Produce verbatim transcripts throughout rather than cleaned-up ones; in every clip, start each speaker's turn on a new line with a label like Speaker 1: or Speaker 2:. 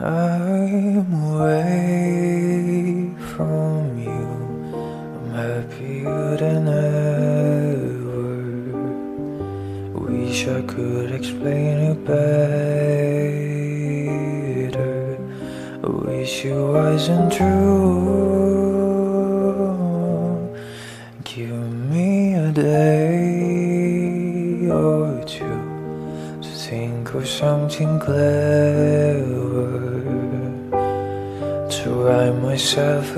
Speaker 1: I'm away from you, I'm happier than ever. Wish I could explain it better. I wish it wasn't true. Give me a day or two to think of something clever, to write myself a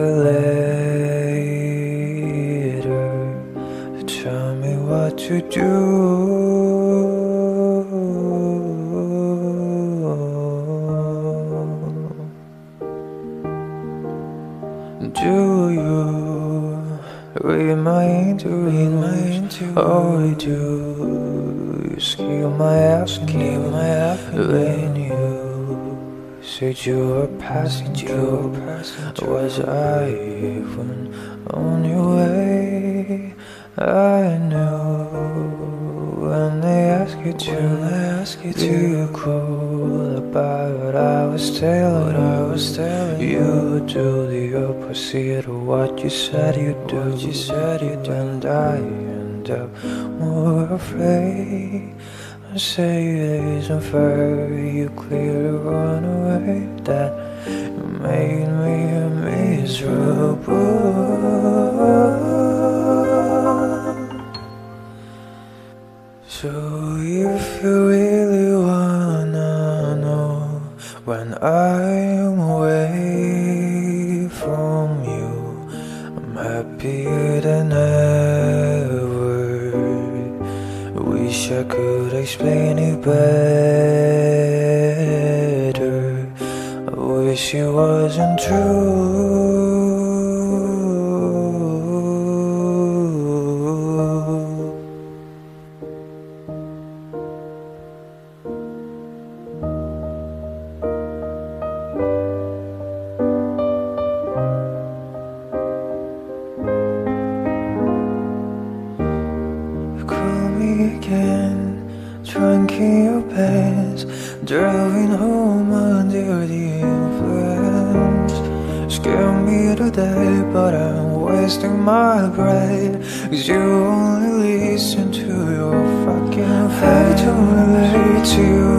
Speaker 1: letter, to tell me what to do. Do you read my interviews? Oh, I do. You scale my asking when you said you were passing through. Was I even on your way? I knew when they ask you to, they ask you to be cool about what I was telling, what I was telling you. Do the opposite of what you said you do, what you said you do, and I end up more afraid. I say it isn't fair, you clearly run away, that you made me miserable. So if you really wanna know when I'm away from you, I'm happier than ever. Wish I could explain it better. I wish it wasn't true. Again, drunk in your pants, driving home under the influence. Scare me to death, but I'm wasting my breath, 'cause you only listen to your fucking friends. I don't relate to you,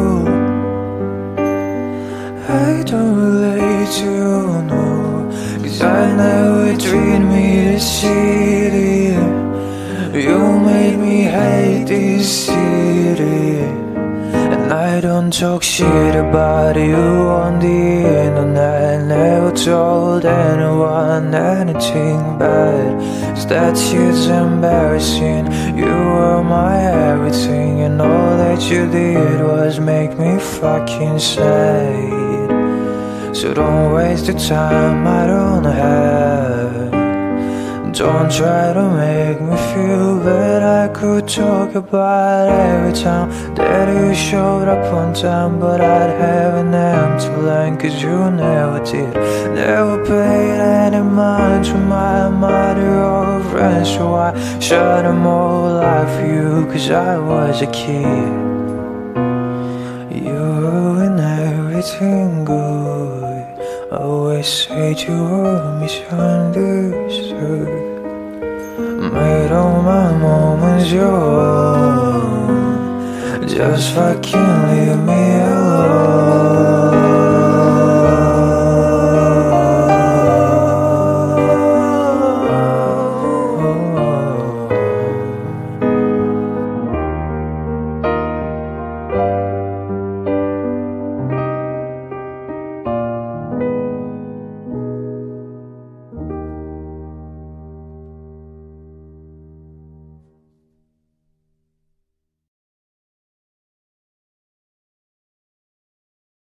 Speaker 1: I don't relate to you, no, 'cause I never treat me this shitty. You made me hate this city, and I don't talk shit about you on the internet. Never told anyone anything bad, 'cause that shit's embarrassing. You were my everything, and all that you did was make me fucking sad. So don't waste the time I don't have. Don't try to make me feel bad. I could talk about every time that you showed up on time, but I'd have an empty line, 'cause you never did. Never paid any mind to my mother or friends, so I shut them all out for you, 'cause I was a kid. You ruined everything good. Always said you were misunderstood. Made all my moments your own. Just fucking leave me alone.